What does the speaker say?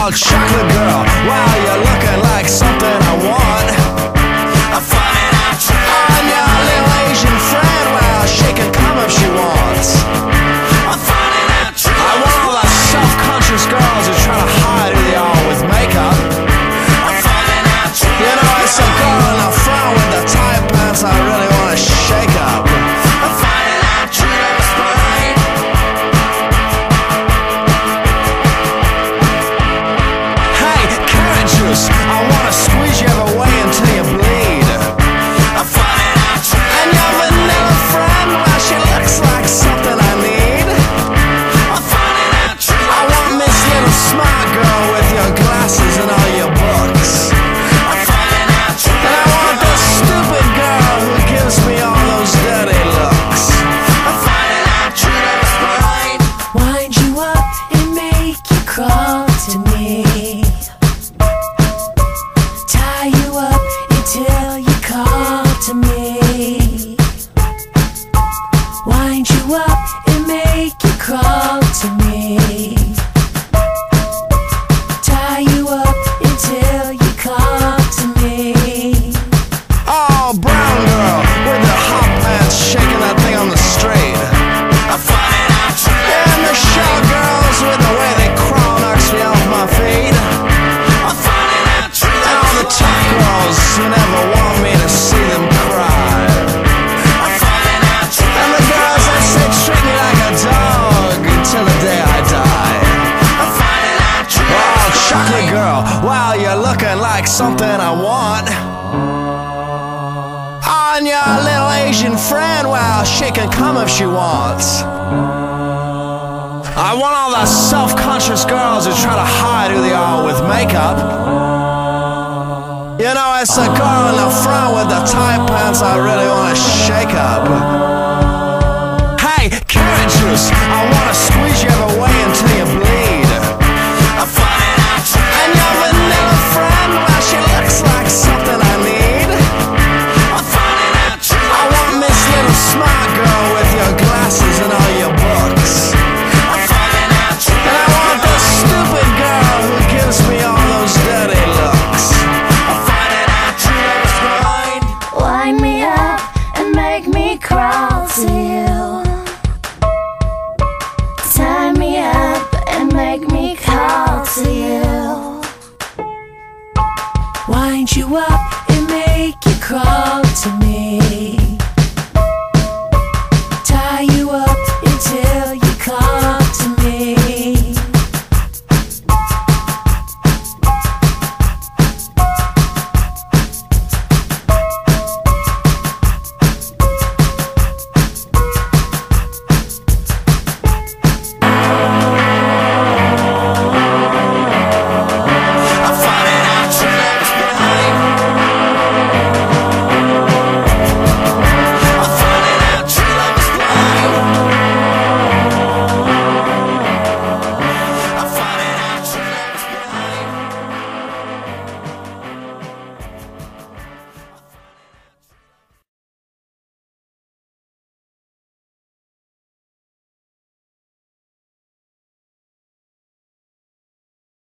Oh, chocolate girl, wow, you're looking like something I want. I'm finding out I'm your little Asian friend, well, she can come if she wants. I'm finding out I want all the self-conscious girls who try to hide who they are with makeup. I'm finding out you know, it's a girl in the front with the tight pants I really want to shake up. I'm finding out that's right. Hey, carrot juice, I want to squeeze you away until you bleed. I'm finding out and your vanilla friend, well, she looks like something I need. I'm finding out I want this little smart girl with your glasses and all your books. I'm finding out and I want this stupid girl who gives me all those dirty looks. I'm finding out that's right. Wind you up and make you crawl to me. Tie you up until you call to me. Wind you up and make you crawl to me. Tie you up until you call to me. Oh, brown girl with the hot pants shaking that thing on the street. I'm finding out and the show girls with the way they crawl knocks me off my feet. I'm finding out and all the tough girls who never want me to see them cry. I'm finding out and the girls that say treat me like a dog until the day I die. I'm finding out oh, chocolate girl, wow, you're looking like something I want. On your little Asian friend, well, she can come if she wants. I want all the self-conscious girls who try to hide who they are with makeup. You know, it's the girl in the front with the tight pants I really want to shake up. Hey, carrot juice, I want to squeeze you away until you bleed. I'm finding out and your vanilla friend, well, she looks like something I need. I'm finding out I want this little smart girl with your glasses and all your books. I'm finding out and I want this stupid girl who gives me all those dirty looks. I'm finding out that's right. Wind me up and make me crawl to you. Tie me up and make me call to you. Wind you up and make you crawl to me.